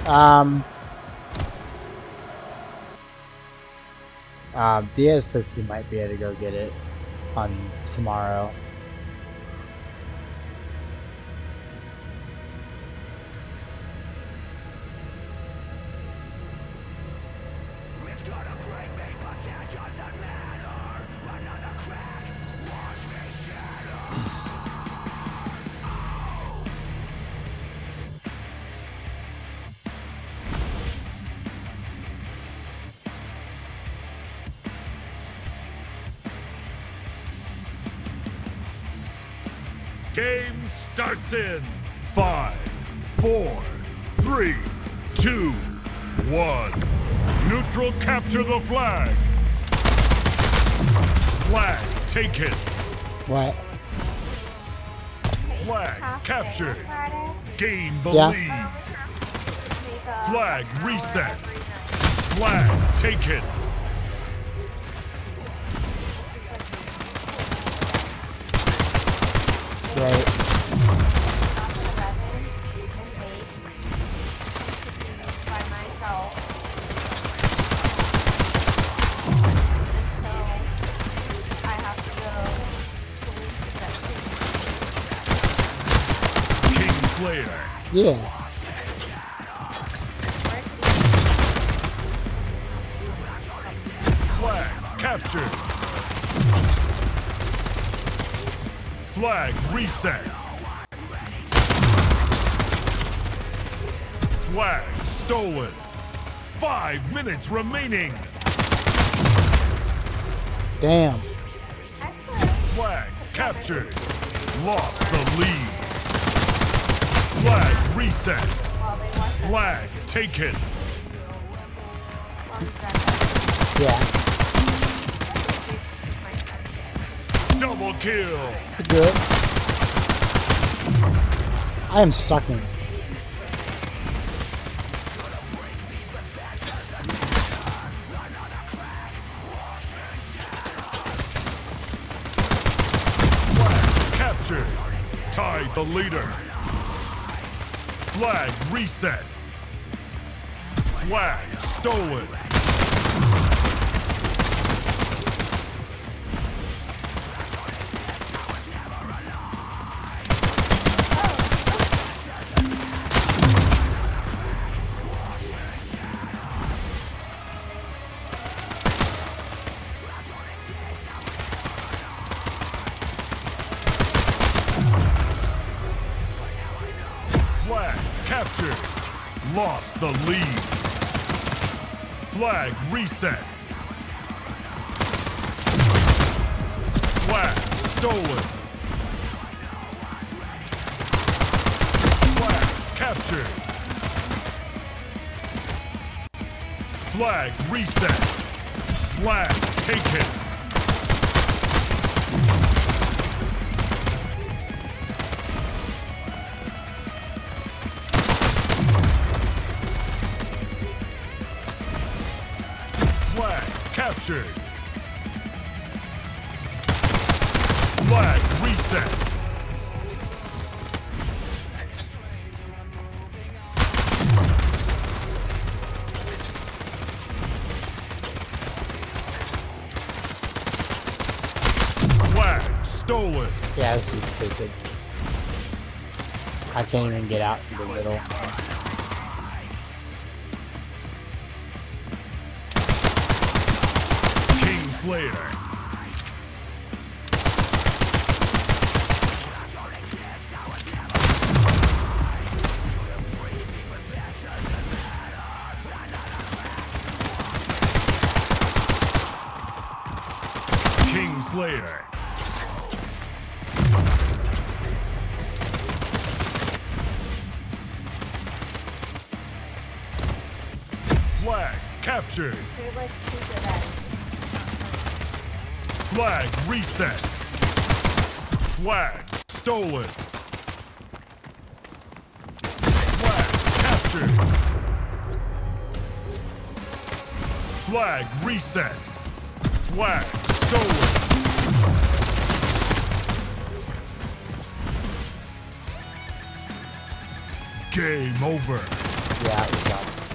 Diaz says he might be able to go get it on tomorrow. Game starts in 5, 4, 3, 2, 1. Neutral capture the flag. Flag taken. What? Flag captured. Gain the Yeah. lead. Flag reset. Flag taken. Right. Kingslayer. Yeah. Flag captured. Flag reset. Flag stolen. 5 minutes remaining. Damn. Flag captured. Lost the lead. Flag reset. Flag taken. Yeah. Double kill. Good. I am sucking. Flag captured. Tied the leader. Flag reset. Flag stolen. Flag captured. Lost the lead. Flag reset. Flag stolen. Flag captured. Flag reset. Flag taken. Flag captured. Flag reset. Flag stolen. Yeah, this is stupid. I can't even get out in the middle. Kingslayer. Kingslayer. Flag captured. Flag reset. Flag stolen. Flag captured. Flag reset. Flag stolen. Game over. Yeah, it was done.